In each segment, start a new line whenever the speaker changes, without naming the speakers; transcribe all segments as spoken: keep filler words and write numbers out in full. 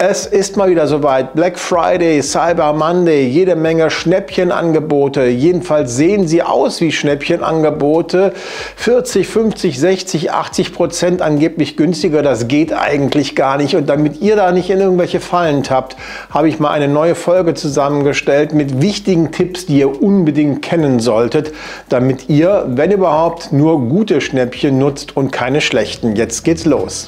Es ist mal wieder soweit. Black Friday, Cyber Monday, jede Menge Schnäppchenangebote. Jedenfalls sehen sie aus wie Schnäppchenangebote. vierzig, fünfzig, sechzig, achtzig Prozent angeblich günstiger. Das geht eigentlich gar nicht. Und damit ihr da nicht in irgendwelche Fallen tappt, habe ich mal eine neue Folge zusammengestellt mit wichtigen Tipps, die ihr unbedingt kennen solltet, damit ihr, wenn überhaupt, nur gute Schnäppchen nutzt und keine schlechten. Jetzt geht's los.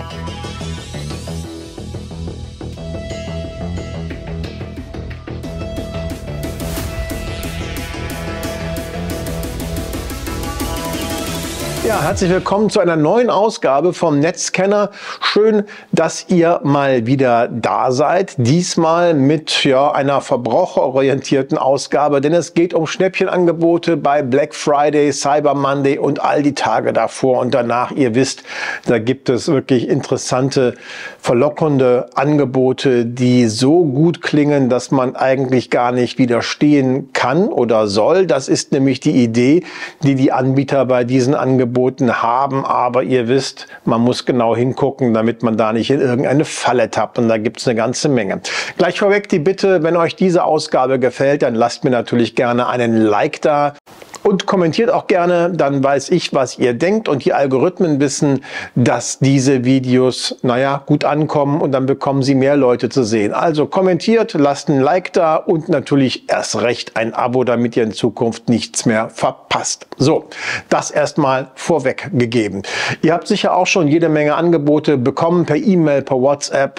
Ja, herzlich willkommen zu einer neuen Ausgabe vom Netzscanner. Schön, dass ihr mal wieder da seid. Diesmal mit ja, einer verbraucherorientierten Ausgabe, denn es geht um Schnäppchenangebote bei Black Friday, Cyber Monday und all die Tage davor und danach. Ihr wisst, da gibt es wirklich interessante, verlockende Angebote, die so gut klingen, dass man eigentlich gar nicht widerstehen kann oder soll. Das ist nämlich die Idee, die die Anbieter bei diesen Angeboten haben, aber ihr wisst, man muss genau hingucken, damit man da nicht in irgendeine Falle tappt, und da gibt es eine ganze Menge. Gleich vorweg die Bitte, wenn euch diese Ausgabe gefällt, dann lasst mir natürlich gerne einen Like da. Und kommentiert auch gerne, dann weiß ich, was ihr denkt, und die Algorithmen wissen, dass diese Videos, naja, gut ankommen, und dann bekommen sie mehr Leute zu sehen. Also kommentiert, lasst ein Like da und natürlich erst recht ein Abo, damit ihr in Zukunft nichts mehr verpasst. So, das erstmal vorweg gegeben. Ihr habt sicher auch schon jede Menge Angebote bekommen, per E-Mail, per WhatsApp,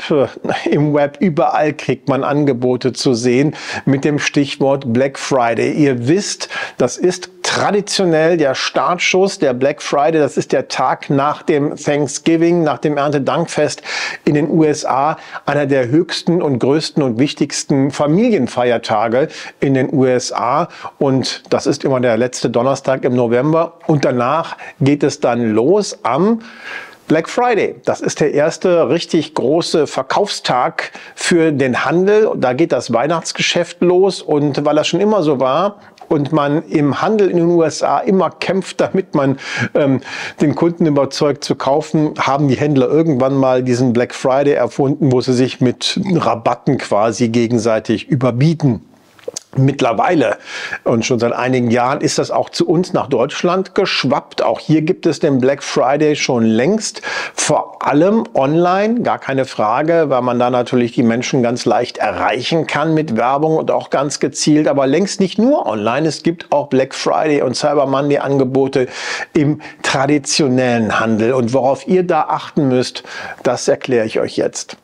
im Web, überall kriegt man Angebote zu sehen mit dem Stichwort Black Friday. Ihr wisst, das ist traditionell der Startschuss der Black Friday. Das ist der Tag nach dem Thanksgiving, nach dem Erntedankfest in den U S A. Einer der höchsten und größten und wichtigsten Familienfeiertage in den U S A. Und das ist immer der letzte Donnerstag im November. Und danach geht es dann los am Black Friday. Das ist der erste richtig große Verkaufstag für den Handel. Da geht das Weihnachtsgeschäft los, und weil das schon immer so war und man im Handel in den U S A immer kämpft, damit man ähm, den Kunden überzeugt zu kaufen, haben die Händler irgendwann mal diesen Black Friday erfunden, wo sie sich mit Rabatten quasi gegenseitig überbieten. Mittlerweile und schon seit einigen Jahren ist das auch zu uns nach Deutschland geschwappt. Auch hier gibt es den Black Friday schon längst, vor allem online, gar keine Frage, weil man da natürlich die Menschen ganz leicht erreichen kann mit Werbung und auch ganz gezielt, aber längst nicht nur online. Es gibt auch Black Friday und Cyber Monday Angebote im traditionellen Handel, und worauf ihr da achten müsst, das erkläre ich euch jetzt.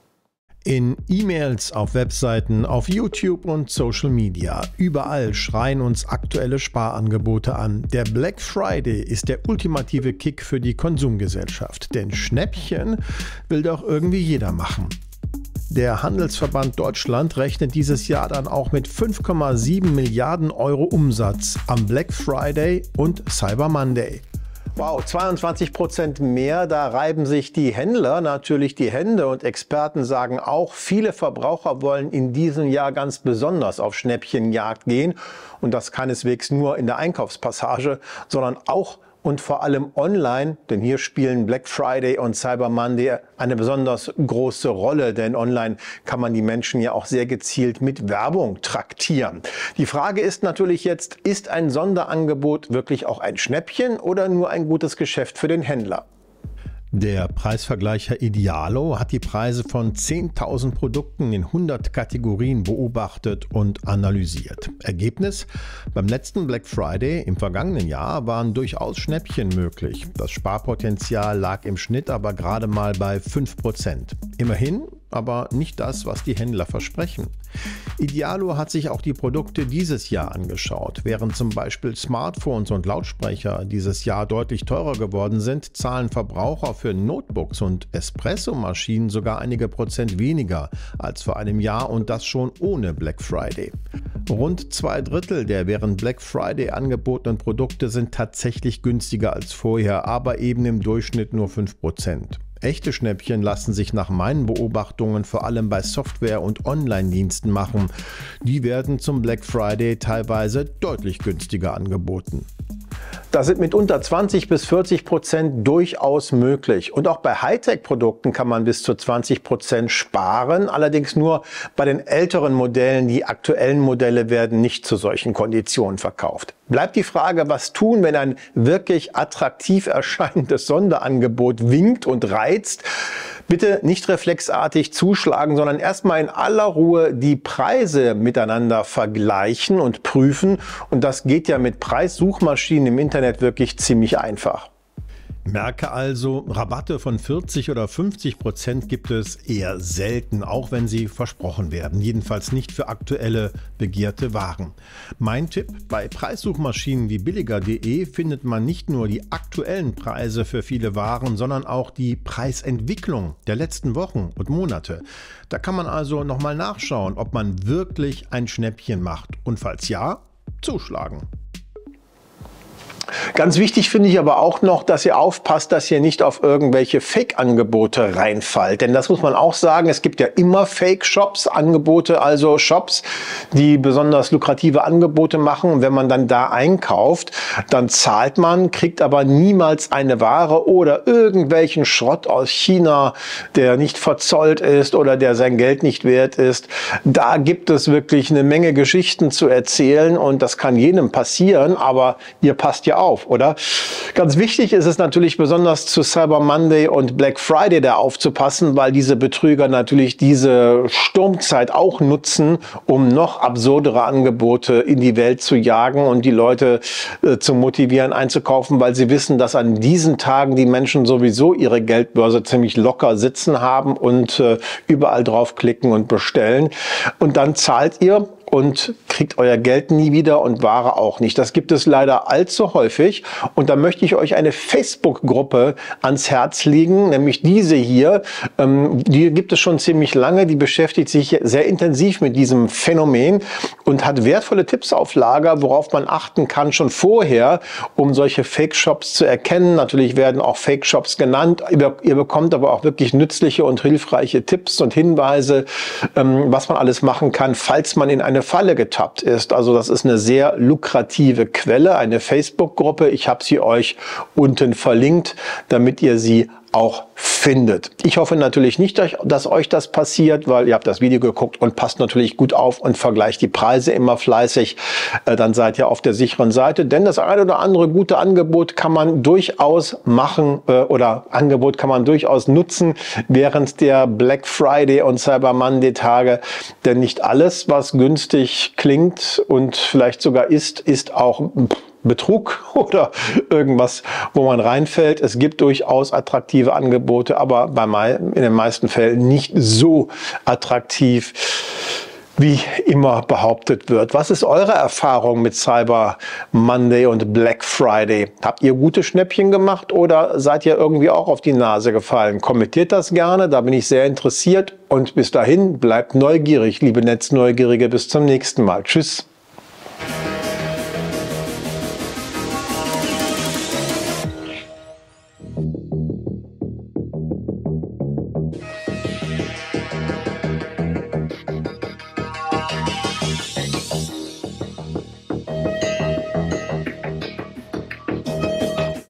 In E-Mails, auf Webseiten, auf YouTube und Social Media. Überall schreien uns aktuelle Sparangebote an. Der Black Friday ist der ultimative Kick für die Konsumgesellschaft. Denn Schnäppchen will doch irgendwie jeder machen. Der Handelsverband Deutschland rechnet dieses Jahr dann auch mit fünf Komma sieben Milliarden Euro Umsatz am Black Friday und Cyber Monday. Wow, zweiundzwanzig Prozent mehr, da reiben sich die Händler natürlich die Hände, und Experten sagen auch, viele Verbraucher wollen in diesem Jahr ganz besonders auf Schnäppchenjagd gehen, und das keineswegs nur in der Einkaufspassage, sondern auch und vor allem online, denn hier spielen Black Friday und Cyber Monday eine besonders große Rolle, denn online kann man die Menschen ja auch sehr gezielt mit Werbung traktieren. Die Frage ist natürlich jetzt, ist ein Sonderangebot wirklich auch ein Schnäppchen oder nur ein gutes Geschäft für den Händler? Der Preisvergleicher Idealo hat die Preise von zehntausend Produkten in hundert Kategorien beobachtet und analysiert. Ergebnis: Beim letzten Black Friday im vergangenen Jahr waren durchaus Schnäppchen möglich. Das Sparpotenzial lag im Schnitt aber gerade mal bei fünf Prozent. Immerhin, aber nicht das, was die Händler versprechen. Idealo hat sich auch die Produkte dieses Jahr angeschaut. Während zum Beispiel Smartphones und Lautsprecher dieses Jahr deutlich teurer geworden sind, zahlen Verbraucher für Notebooks und Espresso-Maschinen sogar einige Prozent weniger als vor einem Jahr, und das schon ohne Black Friday. Rund zwei Drittel der während Black Friday angebotenen Produkte sind tatsächlich günstiger als vorher, aber eben im Durchschnitt nur fünf Prozent. Echte Schnäppchen lassen sich nach meinen Beobachtungen vor allem bei Software- und Online-Diensten machen. Die werden zum Black Friday teilweise deutlich günstiger angeboten. Da sind mitunter zwanzig bis vierzig Prozent durchaus möglich. Und auch bei Hightech-Produkten kann man bis zu zwanzig Prozent sparen. Allerdings nur bei den älteren Modellen. Die aktuellen Modelle werden nicht zu solchen Konditionen verkauft. Bleibt die Frage, was tun, wenn ein wirklich attraktiv erscheinendes Sonderangebot winkt und reizt? Bitte nicht reflexartig zuschlagen, sondern erstmal in aller Ruhe die Preise miteinander vergleichen und prüfen. Und das geht ja mit Preissuchmaschinen im Internet wirklich ziemlich einfach. Merke also, Rabatte von vierzig oder fünfzig Prozent gibt es eher selten, auch wenn sie versprochen werden. Jedenfalls nicht für aktuelle, begehrte Waren. Mein Tipp: Bei Preissuchmaschinen wie billiger punkt de findet man nicht nur die aktuellen Preise für viele Waren, sondern auch die Preisentwicklung der letzten Wochen und Monate. Da kann man also nochmal nachschauen, ob man wirklich ein Schnäppchen macht. Und falls ja, zuschlagen. Ganz wichtig finde ich aber auch noch, dass ihr aufpasst, dass ihr nicht auf irgendwelche Fake-Angebote reinfallt. Denn das muss man auch sagen, es gibt ja immer Fake-Shops, Angebote, also Shops, die besonders lukrative Angebote machen. Und wenn man dann da einkauft, dann zahlt man, kriegt aber niemals eine Ware oder irgendwelchen Schrott aus China, der nicht verzollt ist oder der sein Geld nicht wert ist. Da gibt es wirklich eine Menge Geschichten zu erzählen und das kann jedem passieren, aber ihr passt ja auf, oder? Ganz wichtig ist es natürlich besonders zu Cyber Monday und Black Friday da aufzupassen, weil diese Betrüger natürlich diese Sturmzeit auch nutzen, um noch absurdere Angebote in die Welt zu jagen und die Leute äh, zu motivieren einzukaufen, weil sie wissen, dass an diesen Tagen die Menschen sowieso ihre Geldbörse ziemlich locker sitzen haben und äh, überall draufklicken und bestellen. Und dann zahlt ihr und kriegt euer Geld nie wieder und Ware auch nicht. Das gibt es leider allzu häufig und da möchte ich euch eine Facebook-Gruppe ans Herz legen, nämlich diese hier. Ähm, die gibt es schon ziemlich lange, die beschäftigt sich sehr intensiv mit diesem Phänomen und hat wertvolle Tipps auf Lager, worauf man achten kann schon vorher, um solche Fake-Shops zu erkennen. Natürlich werden auch Fake-Shops genannt. Ihr, ihr bekommt aber auch wirklich nützliche und hilfreiche Tipps und Hinweise, ähm, was man alles machen kann, falls man in eine Falle getappt ist. Also das ist eine sehr lukrative Quelle, eine Facebook-Gruppe. Ich habe sie euch unten verlinkt, damit ihr sie auch findet. Ich hoffe natürlich nicht, dass euch das passiert, weil ihr habt das Video geguckt und passt natürlich gut auf und vergleicht die Preise immer fleißig. Dann seid ihr auf der sicheren Seite, denn das eine oder andere gute Angebot kann man durchaus machen oder Angebot kann man durchaus nutzen während der Black Friday und Cyber Monday Tage, denn nicht alles, was günstig klingt und vielleicht sogar ist, ist auch Betrug oder irgendwas, wo man reinfällt. Es gibt durchaus attraktive Angebote, aber bei in den meisten Fällen nicht so attraktiv, wie immer behauptet wird. Was ist eure Erfahrung mit Cyber Monday und Black Friday? Habt ihr gute Schnäppchen gemacht oder seid ihr irgendwie auch auf die Nase gefallen? Kommentiert das gerne, da bin ich sehr interessiert. Und bis dahin, bleibt neugierig, liebe Netzneugierige. Bis zum nächsten Mal. Tschüss.